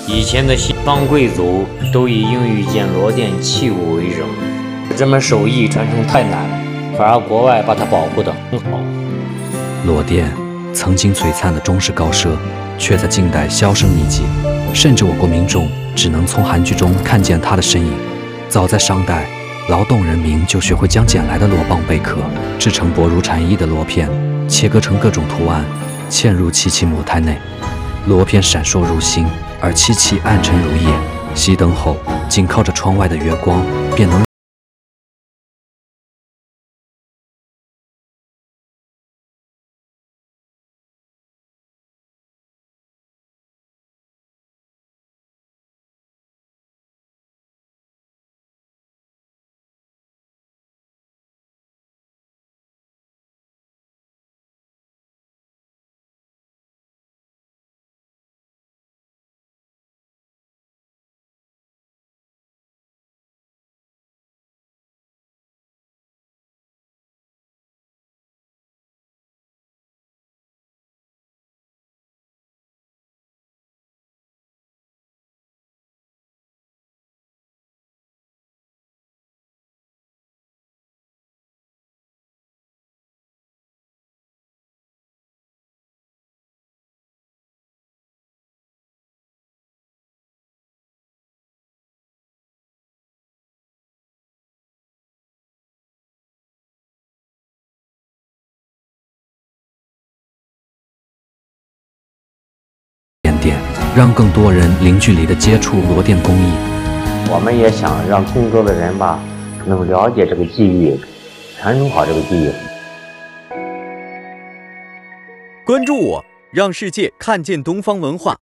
以前的西方贵族都以用于建罗甸器物为荣，这门手艺传承太难，反而国外把它保护得很好。 罗甸曾经璀璨的中式高奢，却在近代销声匿迹，甚至我国民众只能从韩剧中看见它的身影。早在商代，劳动人民就学会将捡来的罗蚌贝壳制成薄如蝉翼的罗片，切割成各种图案，嵌入漆器母胎内。罗片闪烁如星，而漆器暗沉如夜。熄灯后，仅靠着窗外的月光，便能让更多人零距离地接触罗甸工艺。 我们也想让更多的人吧，能了解这个技艺，传承好这个技艺。 关注我，让世界看见东方文化。